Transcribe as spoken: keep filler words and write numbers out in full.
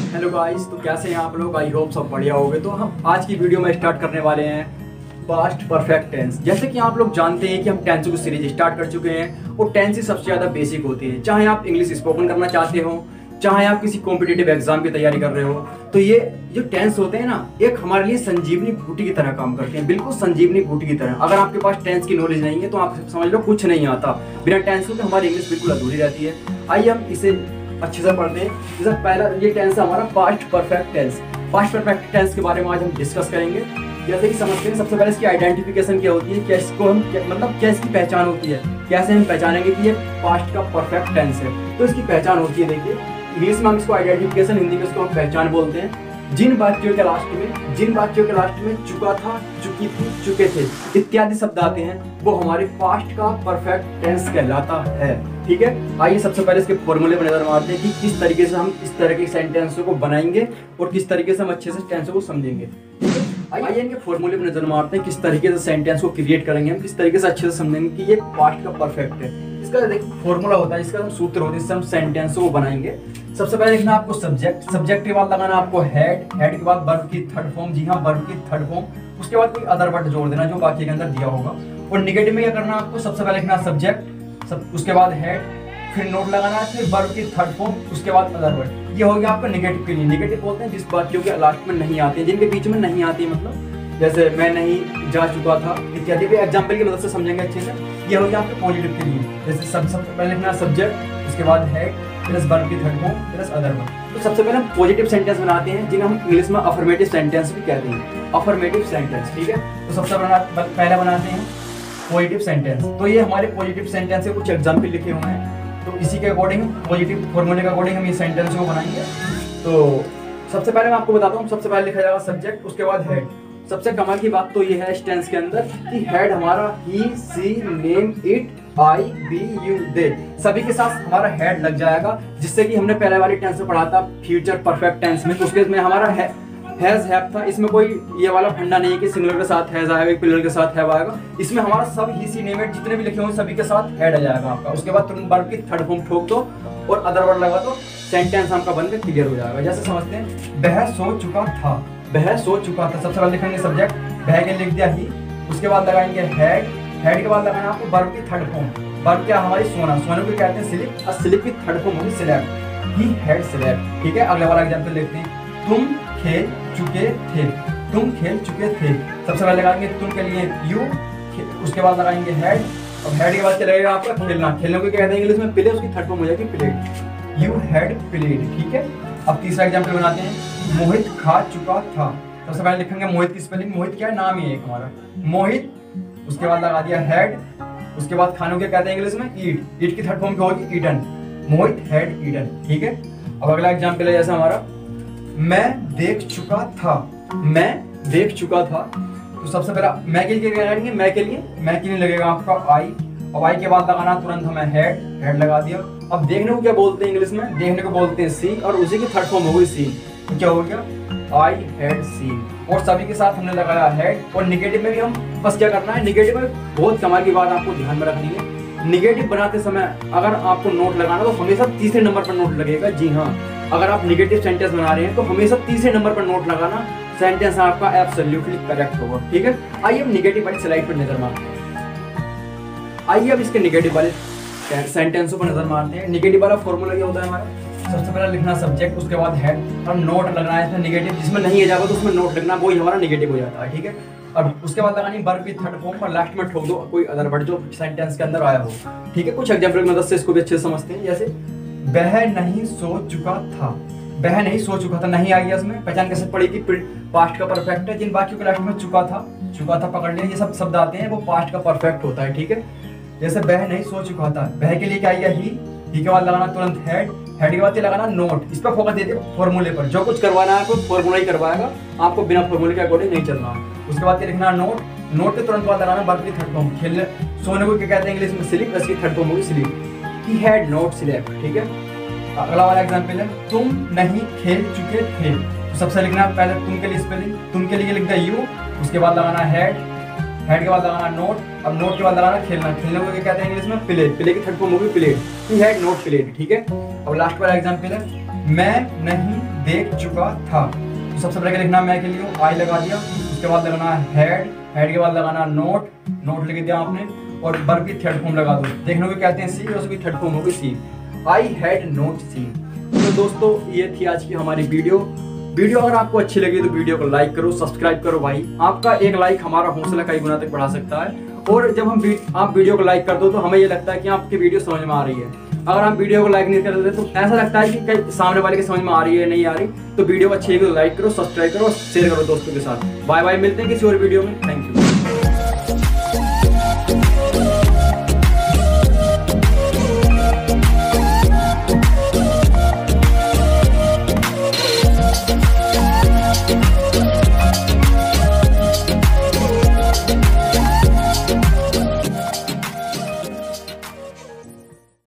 Hello guys, तो कैसे हैं आप लोग। आई होप सब बढ़िया होंगे। तो हम आज की वीडियो में स्टार्ट करने वाले हैं पास्ट परफेक्ट टेंस। जैसे कि आप लोग जानते हैं कि हम टेंस की सीरीज स्टार्ट कर चुके हैं और टेंस ही सबसे ज़्यादा बेसिक होती है। चाहे आप इंग्लिश स्पोकन करना चाहते हो, चाहे आप किसी कॉम्पिटिटिव एग्जाम की तैयारी कर रहे हो, तो ये जो टेंस होते हैं ना, एक हमारे लिए संजीवनी बूटी की तरह काम करते हैं। बिल्कुल संजीवनी बूटी की तरह। अगर आपके पास टेंस की नॉलेज नहीं है तो आप समझ लो कुछ नहीं आता। बिना टेंस के हमारी इंग्लिश बिल्कुल अधूरी रहती है। आइए हम इसे अच्छे से पढ़ते हैं। जैसे पहला ये टेंस है हमारा past perfect tense. Past perfect tense के बारे में आज हम डिस्कस करेंगे। जैसे कि समझते हैं, सबसे पहले इसकी आइडेंटिफिकेशन क्या होती है, क्या इसको हम क्या, मतलब क्या इसकी पहचान होती है, कैसे हम पहचानेंगे कि ये पास्ट का परफेक्ट टेंस है। तो इसकी पहचान होती है, देखिए इंग्लिश में हम इसको आइडेंटिफिकेशन, हिंदी में इसको हम पहचान बोलते हैं। जिन वाक्यों के लास्ट में जिन वाक्यों के लास्ट में चुका था, चुकी थी, चुके थे इत्यादि शब्द आते हैं, वो हमारे पास्ट का परफेक्ट टेंस कहलाता है। ठीक है, आइए सबसे पहले इसके फॉर्मूले पर नजर मारते हैं कि किस तरीके से हम इस तरह के सेंटेंसों को बनाएंगे और किस तरीके से हम अच्छे से टेंसों को समझेंगे। आइए इनके फॉर्मूले पर नजर मारते हैं, किस तरीके से सेंटेंस को क्रिएट करेंगे हम, किस तरीके से अच्छे से समझेंगे कि ये पास्ट का परफेक्ट है। इसका देखिए फॉर्मूला होता है, इसका हम सूत्र होता है, इससे हम सेंटेंसों को बनाएंगे। सबसे पहले लिखना आपको सब्जेक्ट, सब्जेक्ट के बाद लगाना आपको हेड, हेड के बाद वर्ब की थर्ड फॉर्म, जी हाँ वर्ब की थर्ड फॉर्म, उसके बाद कोई अदर वर्ड जोड़ देना जो बाकी के अंदर दिया होगा। और निगेटिव में क्या करना आपको, सबसे पहले लिखना सब्जेक्ट, सब उसके बाद हेड, फिर नोट लगाना, फिर वर्ब की थर्ड फॉर्म, उसके बाद अदर वर्ड। ये हो गया आपका निगेटिव के लिए। निगेटिव बोलते हैं जिस वाक्यों के लास्ट में नहीं आते, जिनके बीच में नहीं आती, मतलब जैसे मैं नहीं जा चुका था इत्यादि भी एग्जाम्पल की मदद से समझेंगे अच्छे से। ये हो गया आपके पॉजिटिव के लिए। जैसे सब सबसे पहले लिखना सब्जेक्ट, उसके बाद हेड, प्लस वर्ब की third form, plus other word. तो सबसे पहले हम पॉजिटिव सेंटेंस बनाते हैं, जिन्हें हम इंग्लिश में अफर्मेटिव सेंटेंस भी कहते हैं। अफर्मेटिव सेंटेंस, ठीक है। तो सबसे बना पहले बनाते हैं पॉजिटिव सेंटेंस। तो ये हमारे पॉजिटिव सेंटेंस के कुछ एग्जाम्पल लिखे हुए हैं, तो इसी के अकॉर्डिंग पॉजिटिव फॉर्मूले के अकॉर्डिंग हम ये सेंटेंस को बनाएंगे। तो सबसे पहले मैं आपको बताता हूँ, सबसे पहले लिखा जाएगा सब्जेक्ट, उसके बाद हेड। सबसे कमाल की बात तो ये है इस टेंस के अंदर कि हेड हमारा he, she, name, it, I, we, you, they, सभी के साथ हमारा हेड लग जाएगा। जिससे कि हमने पहले वाली टेंस में पढ़ा था फ्यूचर परफेक्ट टेंस में, तो उसके में हमारा है हैज हैव था। इसमें कोई ये वाला फंडा नहीं है कि सिंगुलर के साथ हैज आएगा, प्लूरल के साथ हैव आएगा। इसमें हमारा सब ही, सी, नेम, इट जितने भी लिखे होंगे सभी के साथ हेड आ जाएगा आपका। उसके बाद तुरंत वर्ब की थर्ड फॉर्म ठोक दो और अदर वर्ड लगा दो, सेंटेंस आपका बनकर क्लियर हो जाएगा। जैसे समझते हैं, वह सो चुका था, वह सो चुका था। सबसे पहले लिखेंगे सब्जेक्ट, वह के लिख दिया ही, उसके बाद लगाएंगे हेड, हेड के बाद लगाना आपको वर्ब की थर्ड फॉर्म। वर्ब क्या हमारी सोना, सोने को कहते हैं स्लीप, और स्लीप की थर्ड फॉर्म होगी स्लेप्ट। ही हैड स्लेप्ट, ठीक है। अगले वाला एग्जांपल देखते हैं, तुम खेल चुके थे, तुम खेल चुके थे। सबसे पहले लगाएंगे तुम के लिए यू, उसके बाद लगाएंगे हेड, और हेड के बाद क्या लगेगा आपका खेलना। खेलने को क्या कहते हैं इंग्लिश में, प्ले, उसकी थर्ड फॉर्म हो जाएगी प्लेड। यू हैड प्लेड, ठीक है। अब तीसरा एग्जांपल बनाते हैं, मोहित खा चुका था। सबसे पहले लिखेंगे मोहित की स्पेलिंग, मोहित क्या है, नाम ही है एक हमारा मोहित, उसके बाद लगा दिया हेड, उसके बाद खानों के कहते हैं इंग्लिश में ईट, ईट की थर्ड फॉर्म क्या होगी ईटन, मोहित हैड ईटन, ठीक है। अब अगला एग्जांपल है जैसे हमारा, मैं देख चुका था, मैं देख चुका था। तो सबसे पहला मैं के लिए लगाएंगे, मैं के लिए मैं के लिए लगेगा आपका आई, और आई के बाद लगाना तुरंत हमें हेड, हेड लगा दिया। अब देखने को क्या बोलते हैं इंग्लिश में, देखने को बोलते हैं सी, और उसी की थर्ड फॉर्म हो गई सीन। तो क्या हो गया, आई हैड सीन। और सभी के साथ हमने लगाया हेड। और निगेटिव में भी हम बस क्या करना है, निगेटिव में बहुत कमाल की बात आपको ध्यान में रखनी है। निगेटिव बनाते समय अगर आपको नोट लगाना तो हमेशा तीसरे नंबर पर नोट लगेगा। जी हाँ, अगर आप निगेटिव सेंटेंस बना रहे हैं तो हमेशा तीसरे नंबर पर नोट लगाना, सेंटेंस आपका एब्सोल्युटली करेक्ट होगा, ठीक है। आइए अब निगेटिव वाली स्लाइड पर नजर मारते हैं। आइए अब इसके निगेटिव वाले सेंटेंसों पर नजर मारते हैं। निगेटिव वाला फॉर्मूला क्या होता है हमारा, सबसे पहले लिखना सब्जेक्ट, उसके बाद हेड, और नोट लगना है इसमें निगेटिव, जिसमें नहीं है जाएगा तो उसमें नोट लगना, वो ही हमारा निगेटिव हो जाता है, ठीक है। अब उसके बाद लगानी वर्ब की थर्ड फॉर्म, और लास्ट में ठोक दो कोई अदर वर्ड जो सेंटेंस के अंदर आया हो, ठीक है। कुछ एग्जांपल की मदद से इसको भी अच्छे से समझते हैं। जैसे वह नहीं सो चुका था, वह नहीं सो चुका था, नहीं आ गया इसमें, पहचान कैसे पड़ेगी, पास्ट का परफेक्ट है। जिन वाक्यों के लास्ट में चुका था, चुका था पकड़ लिया, ये सब शब्द आते हैं वो पास्ट का परफेक्ट होता है, ठीक है। जैसे वह नहीं सो चुका था, वह के लिए क्या आएगा ही, ही के बाद लगाना तुरंत हेड, हेड के बाद ये लगाना नोट। इस पर फोकस दे दे फॉर्मूले पर, जो कुछ करवाना है आपको फॉर्मूला ही करवाएगा, आपको बिना फॉर्मूले के अकॉर्डिंग नहीं चलना है। उसके बाद ये लिखना नोट, नोट के तुरंत बाद लगाना वर्ब की थर्ड फॉर्म। खेलने सोने को क्या कहते हैं इंग्लिश में स्लीप, इसकी थर्ड फॉर्म होगी sleep. He had not slept, ठीक है। अगला वाला एग्जांपल है, तुम नहीं खेल चुके थे। तो सबसे लिखना पहले तुम के लिए स्पेलिंग, तुम के लिए लिख दिया यू, उसके बाद लगाना हेड, हेड के बाद लगाना नोट, अब नोट के बाद लगाना खेलना, खेलने को क्या कहते हैं इंग्लिश में प्ले, प्ले की थर्ड फॉर्म होगी played. He had not played, ठीक है। अब लास्ट वाला एग्जांपल है, मैं नहीं देख चुका था। तो सबसे पहले लिखना मैं के लिए आई लगा दिया, उसके बाद लगाना हेड, हेड के बाद लगाना नोट, नोट लिख दिया आपने, और वर्ब की थर्ड फॉर्म लगा दो। देखने को कहते हैं सी, और उसकी थर्ड फॉर्म होगी see. I had not seen. तो दोस्तों ये थी आज की हमारी वीडियो। वीडियो अगर आपको अच्छी लगी तो वीडियो को लाइक करो, सब्सक्राइब करो भाई। आपका एक लाइक हमारा हौसला कई गुना तक बढ़ा सकता है। और जब हम आप वीडियो को लाइक कर दो तो हमें ये लगता है कि आपकी वीडियो समझ में आ रही है। अगर आप वीडियो को लाइक नहीं करते तो ऐसा लगता है कि कई सामने वाले के समझ में आ रही है नहीं आ रही। तो वीडियो को अच्छी लगी तो लाइक करो, सब्सक्राइब करो और शेयर करो दोस्तों के साथ। बाय बाय, मिलते हैं किसी और वीडियो में। Thank you.